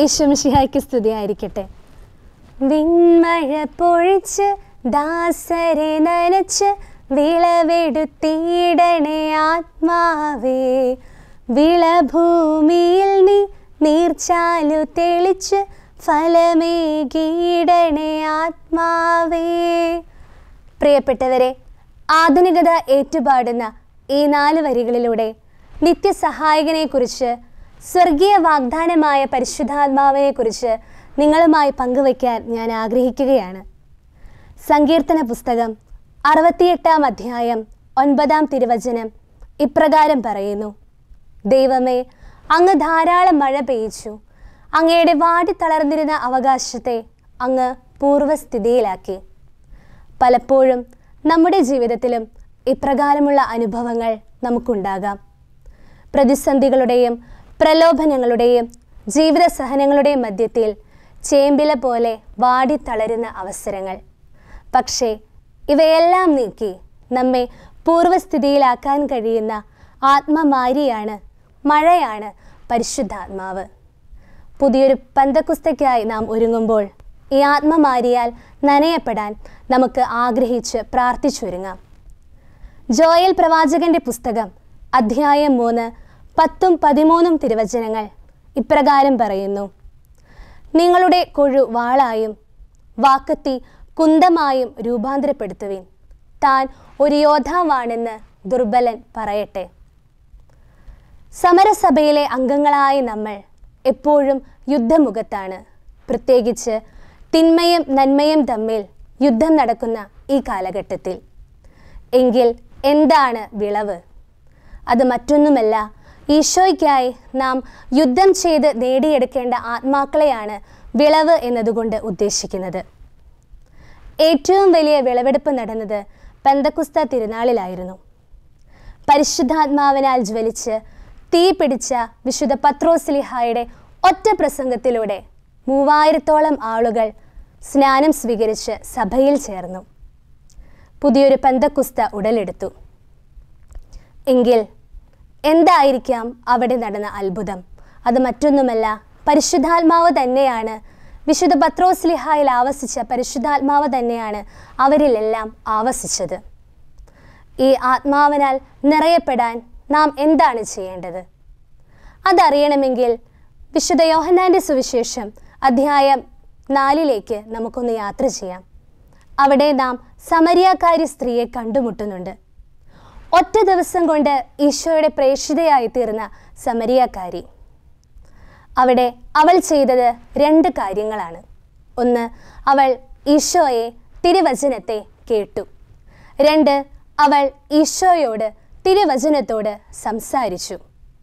ഈശോ മിശിഹായ്ക്ക് സ്തുതിയായിരിക്കട്ടെ. വിൺമഴ പൊഴിച്ച് ദാസരെ നനച്ച് വിളവെടുത്തിടണേ ആത്മാവേ, വിളഭൂമിയിൽ നീ നീർച്ചാലു തെളിച്ച് ഫലമേകിടണേ ആത്മാവേ. പ്രിയപ്പെട്ടവരെ, ആധുനികത ഏറ്റുപാടുന്ന ഈ 4 വരികളിലൂടെ നിത്യസഹായകനെക്കുറിച്ച്, സ്വർഗീയ വാഗ്ദാനമായ പരിശുദ്ധാത്മാവിനെക്കുറിച്ച് നിങ്ങളുമായി പങ്കുവയ്ക്കാൻ ഞാൻ ആഗ്രഹിക്കുകയാണ്. സങ്കീർത്തന പുസ്തകം 68-ാം അധ്യായം 9-ാം തിരുവചനം ഇപ്രകാരം പറയുന്നു: ദൈവമേ, അങ്ങ് ധാരാളം മഴ പെയ്യിച്ചു, അങ്ങയുടെ വാടിത്തളർന്നിരുന്ന അവകാശത്തെ അങ്ങ് പൂർവ്വസ്ഥിതിയിലാക്കി. പലപ്പോഴും നമ്മുടെ ജീവിതത്തിലും ഇപ്രകാരമുള്ള അനുഭവങ്ങൾ നമുക്കുണ്ടാകാം. പ്രതിസന്ധികളുടെയും പ്രലോഭനങ്ങളുടെയും ജീവിത സഹനങ്ങളുടെയും മധ്യത്തിൽ ചേമ്പില പോലെ വാടിത്തളരുന്ന അവസരങ്ങൾ. പക്ഷേ ഇവയെല്ലാം നീക്കി നമ്മെ പൂർവ്വസ്ഥിതിയിലാക്കാൻ കഴിയുന്ന ആത്മമാരിയാണ്, മഴയാണ് പരിശുദ്ധാത്മാവ്. പുതിയൊരു പന്തക്കുസ്തയ്ക്കായി നാം ഒരുങ്ങുമ്പോൾ ഈ ആത്മമാരിയാൽ നനയപ്പെടാൻ നമുക്ക് ആഗ്രഹിച്ച് പ്രാർത്ഥിച്ചൊരുങ്ങാം. ജോയൽ പ്രവാചകന്റെ പുസ്തകം അധ്യായം 3, 10, 13 തിരുവചനങ്ങൾ ഇപ്രകാരം പറയുന്നു: നിങ്ങളുടെ കൊഴു വാളായും വാക്കത്തി കുന്തമായും രൂപാന്തരപ്പെടുത്തുവിൻ, താൻ ഒരു യോദ്ധാവാണെന്ന് ദുർബലൻ പറയട്ടെ. സമരസഭയിലെ അംഗങ്ങളായ നമ്മൾ എപ്പോഴും യുദ്ധമുഖത്താണ്. പ്രത്യേകിച്ച് തിന്മയും നന്മയും തമ്മിൽ യുദ്ധം നടക്കുന്ന ഈ കാലഘട്ടത്തിൽ. എങ്കിൽ എന്താണ് വിളവ്? അത് മറ്റൊന്നുമല്ല, ഈശോയ്ക്കായി നാം യുദ്ധം ചെയ്ത് നേടിയെടുക്കേണ്ട ആത്മാക്കളെയാണ് വിളവ് എന്നതുകൊണ്ട് ഉദ്ദേശിക്കുന്നത്. ഏറ്റവും വലിയ വിളവെടുപ്പ് നടന്നത് പെന്തക്കുസ്ത തിരുനാളിലായിരുന്നു. പരിശുദ്ധാത്മാവിനാൽ ജ്വലിച്ച് തീ പിടിച്ച വിശുദ്ധ പത്രോസ്ലീഹായുടെ ഒറ്റ പ്രസംഗത്തിലൂടെ 3000-ഓളം ആളുകൾ സ്നാനം സ്വീകരിച്ച് സഭയിൽ ചേർന്നു. പുതിയൊരു പെന്തക്കുസ്ത ഉടലെടുത്തു. എങ്കിൽ എന്തായിരിക്കാം അവിടെ നടന്ന അത്ഭുതം? അത് മറ്റൊന്നുമല്ല, പരിശുദ്ധാത്മാവ് തന്നെയാണ്. വിശുദ്ധ പത്രോസ്ലീഹായിൽ ആവസിച്ച പരിശുദ്ധാത്മാവ് തന്നെയാണ് അവരിലെല്ലാം ആവസിച്ചത്. ഈ ആത്മാവിനാൽ നിറയപ്പെടാൻ നാം എന്താണ് ചെയ്യേണ്ടത്? അതറിയണമെങ്കിൽ വിശുദ്ധ യോഹന്നാന്റെ സുവിശേഷം അധ്യായം 4 നമുക്കൊന്ന് യാത്ര ചെയ്യാം. അവിടെ നാം സമരിയാക്കാരി സ്ത്രീയെ കണ്ടുമുട്ടുന്നുണ്ട്. ഒറ്റ ദിവസം കൊണ്ട് ഈശോയുടെ പ്രേക്ഷിതയായി തീർന്ന സമരിയാക്കാരി. അവിടെ അവൾ ചെയ്തത് 2 കാര്യങ്ങളാണ്. ഒന്ന്, അവൾ ഈശോയെ, തിരുവചനത്തെ കേട്ടു. 2, അവൾ ഈശോയോട്, തിരുവചനത്തോട് സംസാരിച്ചു.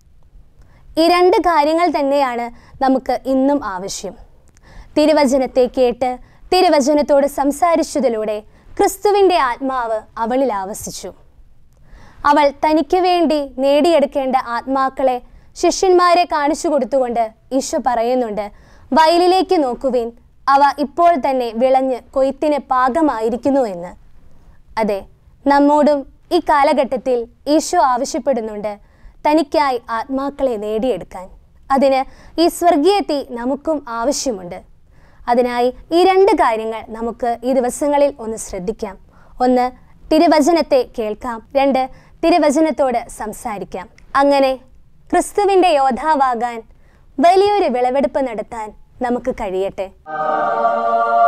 ഈ 2 കാര്യങ്ങൾ തന്നെയാണ് നമുക്ക് ഇന്നും ആവശ്യം. തിരുവചനത്തെ കേട്ട് തിരുവചനത്തോട് സംസാരിച്ചതിലൂടെ ക്രിസ്തുവിൻ്റെ ആത്മാവ് അവളിൽ ആവസിച്ചു. അവൾ തനിക്ക് വേണ്ടി നേടിയെടുക്കേണ്ട ആത്മാക്കളെ ശിഷ്യന്മാരെ കാണിച്ചു കൊടുത്തുകൊണ്ട് ഈശോ പറയുന്നുണ്ട്: വയലിലേക്ക് നോക്കുവിൻ, അവ ഇപ്പോൾ തന്നെ വിളഞ്ഞ് കൊയ്ത്തിന് പാകമായിരിക്കുന്നു എന്ന്. അതെ, നമ്മോടും ഈ കാലഘട്ടത്തിൽ ഈശോ ആവശ്യപ്പെടുന്നുണ്ട് തനിക്കായി ആത്മാക്കളെ നേടിയെടുക്കാൻ. അതിന് ഈ സ്വർഗീയ തീ നമുക്കും ആവശ്യമുണ്ട്. അതിനായി ഈ 2 കാര്യങ്ങൾ നമുക്ക് ഈ ദിവസങ്ങളിൽ ഒന്ന് ശ്രദ്ധിക്കാം. 1, തിരുവചനത്തെ കേൾക്കാം. 2, തിരുവചനത്തോട് സംസാരിക്കാം. അങ്ങനെ ക്രിസ്തുവിൻ്റെ യോദ്ധാവാകാൻ, വലിയൊരു വിളവെടുപ്പ് നടത്താൻ നമുക്ക് കഴിയട്ടെ.